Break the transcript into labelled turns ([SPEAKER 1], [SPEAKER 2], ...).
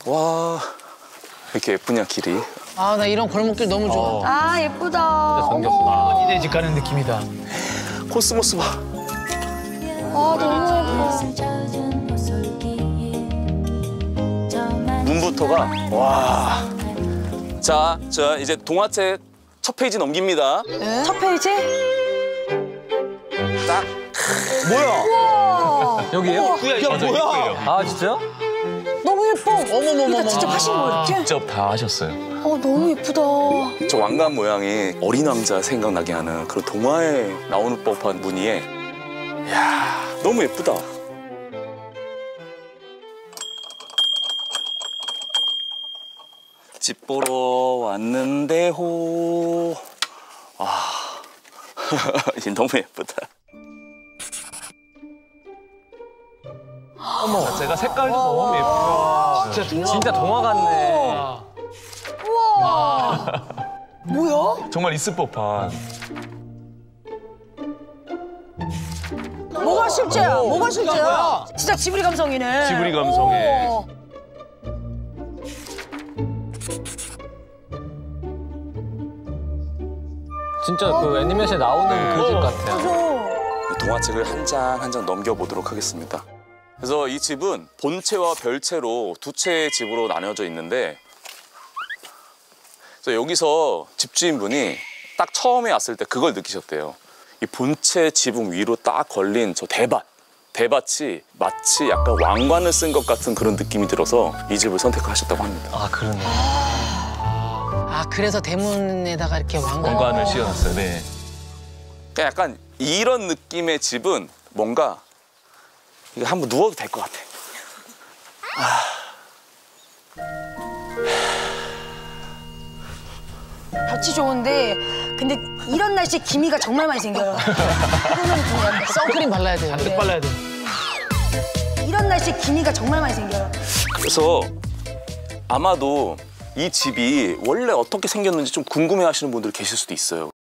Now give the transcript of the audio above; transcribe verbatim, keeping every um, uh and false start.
[SPEAKER 1] 와, 이렇게 예쁘냐 길이.
[SPEAKER 2] 아, 나 이런 골목길 너무 좋아.
[SPEAKER 3] 어.
[SPEAKER 4] 아 예쁘다.
[SPEAKER 3] 생겼구나.
[SPEAKER 5] 니네 집 가는 느낌이다.
[SPEAKER 1] 코스모스 봐.
[SPEAKER 4] 아 너무 예뻐.
[SPEAKER 1] 문부터가 와. 자, 자 이제 동화책 첫 페이지 넘깁니다.
[SPEAKER 4] 첫 페이지?
[SPEAKER 1] 딱.
[SPEAKER 4] 우와.
[SPEAKER 3] 여기에요?
[SPEAKER 5] 야, 뭐야?
[SPEAKER 3] 아, 진짜?
[SPEAKER 4] 너무 예뻐.
[SPEAKER 2] 어머머머머.
[SPEAKER 4] 이거 진짜 하신 거 이렇게?
[SPEAKER 3] 직접 다 하셨어요.
[SPEAKER 4] 어 너무 예쁘다.
[SPEAKER 1] 저 왕관 모양이 어린 왕자 생각나게 하는 그런 동화에 나오는 법한 무늬에. 이야, 너무 예쁘다. 집 보러 왔는데 호. 아, 이제 너무 예쁘다.
[SPEAKER 3] 어머, 제가 색깔도 너무 예뻐. 진짜 동화. 진짜 동화 같네.
[SPEAKER 4] 우와. 뭐야?
[SPEAKER 3] 정말 있을 법한.
[SPEAKER 4] 뭐가 실제야? 뭐가 실제야? 진짜 지브리 감성이네.
[SPEAKER 3] 지브리 감성에.
[SPEAKER 4] 오.
[SPEAKER 6] 진짜 그 애니메이션에 나오는 그 집 같아요.
[SPEAKER 4] 맞아.
[SPEAKER 1] 동화책을 한 장 한 장 넘겨보도록 하겠습니다. 그래서 이 집은 본체와 별체로 두 채의 집으로 나뉘어져 있는데, 그래서 여기서 집주인분이 딱 처음에 왔을 때 그걸 느끼셨대요. 이 본체 지붕 위로 딱 걸린 저 대밭, 대밭이 마치 약간 왕관을 쓴 것 같은 그런 느낌이 들어서 이 집을 선택하셨다고 합니다.
[SPEAKER 6] 아, 그러네.
[SPEAKER 2] 아, 그래서 대문에다가 이렇게 왕관.
[SPEAKER 3] 공간을 씌워놨어요. 네.
[SPEAKER 1] 그러니까 약간 이런 느낌의 집은 뭔가 이거 한번 누워도 될 것 같아.
[SPEAKER 4] 볕이 좋은데 근데 이런 날씨에 기미가 정말 많이 생겨요. 이거는 좀 약간
[SPEAKER 2] 선크림 발라야 돼요.
[SPEAKER 5] 잔뜩 발라야 돼.
[SPEAKER 4] 이런 날씨에 기미가 정말 많이 생겨요.
[SPEAKER 1] 그래서 아마도 이 집이 원래 어떻게 생겼는지 좀 궁금해하시는 분들 계실 수도 있어요.